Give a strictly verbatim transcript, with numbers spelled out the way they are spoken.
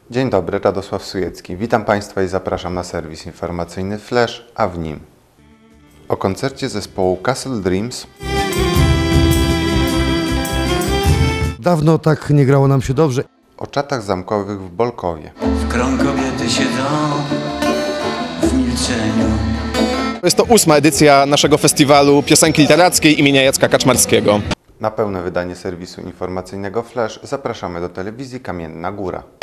Dzień dobry, Radosław Sujecki. Witam Państwa i zapraszam na serwis informacyjny Flash, a w nim o koncercie zespołu Castle Dreams. Dawno tak nie grało nam się dobrze. O czatach zamkowych w Bolkowie. W krąg kobiety siedzą w milczeniu. Jest to ósma edycja naszego festiwalu piosenki literackiej imienia Jacka Kaczmarskiego. Na pełne wydanie serwisu informacyjnego Flash zapraszamy do telewizji Kamienna Góra.